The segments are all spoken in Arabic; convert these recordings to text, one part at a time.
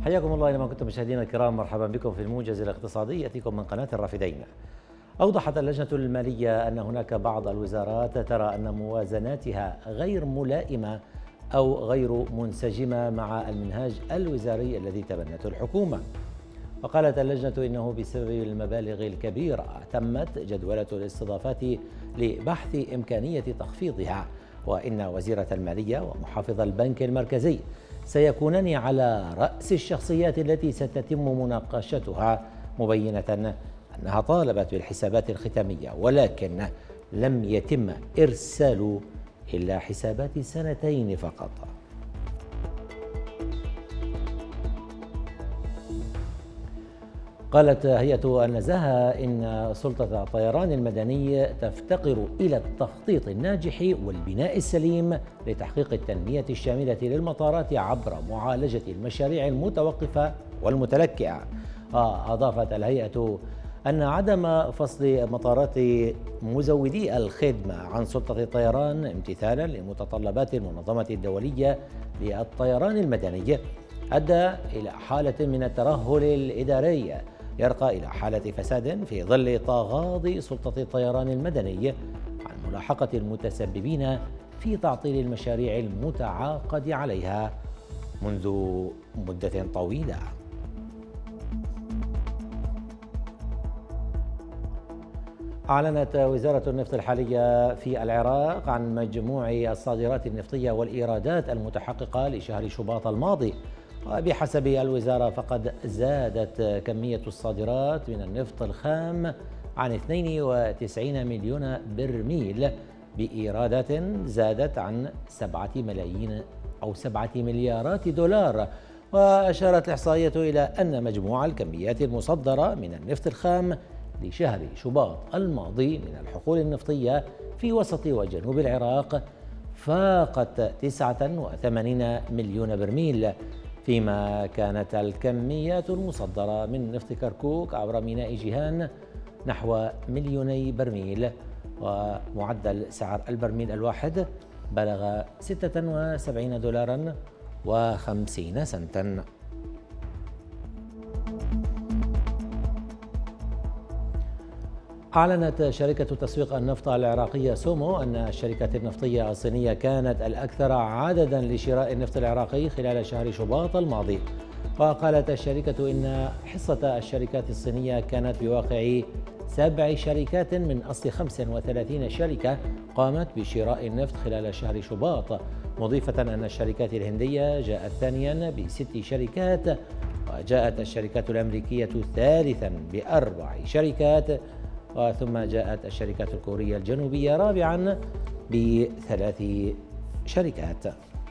حياكم الله أينما كنتم مشاهدينا الكرام، مرحبا بكم في الموجز الاقتصادي يأتيكم من قناة الرافدين. أوضحت اللجنة المالية أن هناك بعض الوزارات ترى أن موازناتها غير ملائمة أو غير منسجمة مع المنهاج الوزاري الذي تبنته الحكومة. وقالت اللجنة إنه بسبب المبالغ الكبيرة تمت جدولة الاستضافات لبحث إمكانية تخفيضها، وإن وزيرة المالية ومحافظ البنك المركزي سيكونان على رأس الشخصيات التي ستتم مناقشتها، مبينة أنها طالبت بالحسابات الختامية ولكن لم يتم إرسال إلا حسابات سنتين فقط. قالت هيئة النزاهة إن سلطة الطيران المدني تفتقر إلى التخطيط الناجح والبناء السليم لتحقيق التنمية الشاملة للمطارات عبر معالجة المشاريع المتوقفة والمتلكئة. أضافت الهيئة أن عدم فصل مطارات مزودي الخدمة عن سلطة الطيران امتثالا لمتطلبات المنظمة الدولية للطيران المدني أدى إلى حالة من الترهل الإداري يرقى إلى حالة فساد في ظل تغاضي سلطة الطيران المدني عن ملاحقة المتسببين في تعطيل المشاريع المتعاقد عليها منذ مدة طويلة. أعلنت وزارة النفط الحالية في العراق عن مجموع الصادرات النفطية والإيرادات المتحققة لشهر شباط الماضي، وبحسب الوزارة فقد زادت كمية الصادرات من النفط الخام عن 92 مليون برميل بإيرادات زادت عن 7 مليارات دولار. وأشارت الإحصائية إلى أن مجموع الكميات المصدرة من النفط الخام لشهر شباط الماضي من الحقول النفطية في وسط وجنوب العراق فاقت 89 مليون برميل، فيما كانت الكميات المصدرة من نفط كركوك عبر ميناء جيهان نحو 2 برميل، ومعدل سعر البرميل الواحد بلغ 76 دولارا و50 سنتا. أعلنت شركة تسويق النفط العراقية سومو أن الشركات النفطية الصينية كانت الأكثر عددا لشراء النفط العراقي خلال شهر شباط الماضي. وقالت الشركة إن حصة الشركات الصينية كانت بواقع 7 شركات من أصل 35 شركة قامت بشراء النفط خلال شهر شباط، مضيفة أن الشركات الهندية جاءت ثانيا ب6 شركات، وجاءت الشركات الأمريكية ثالثا ب4 شركات، ثم جاءت الشركات الكورية الجنوبية رابعا ب3 شركات.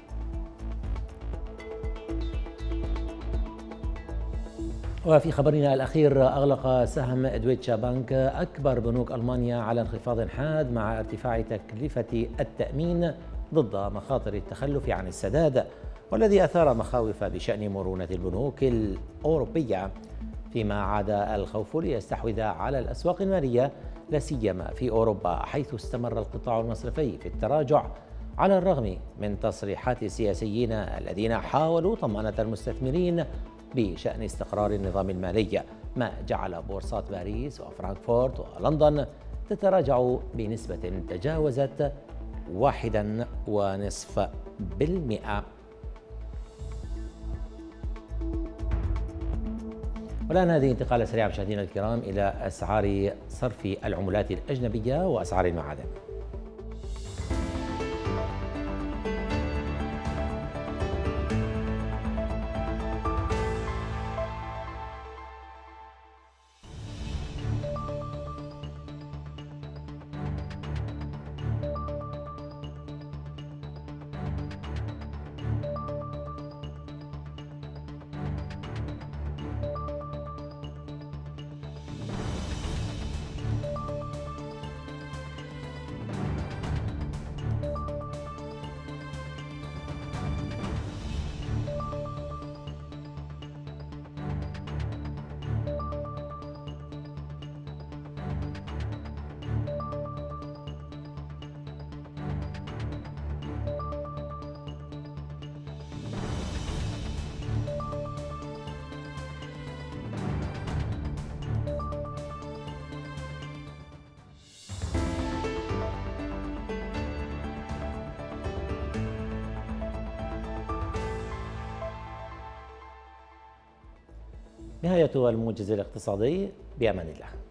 وفي خبرنا الأخير، أغلق سهم دويتشا بانك أكبر بنوك ألمانيا على انخفاض حاد مع ارتفاع تكلفة التأمين ضد مخاطر التخلف عن السداد، والذي أثار مخاوف بشأن مرونة البنوك الأوروبية، فيما عاد الخوف ليستحوذ على الأسواق المالية لا سيما في أوروبا، حيث استمر القطاع المصرفي في التراجع على الرغم من تصريحات السياسيين الذين حاولوا طمأنة المستثمرين بشأن استقرار النظام المالي، ما جعل بورصات باريس وفرانكفورت ولندن تتراجع بنسبة تجاوزت 1.5%. والآن هذه انتقال سريع مشاهدينا الكرام إلى أسعار صرف العملات الأجنبية وأسعار المعادن. نهاية الموجز الاقتصادي، بأمان الله.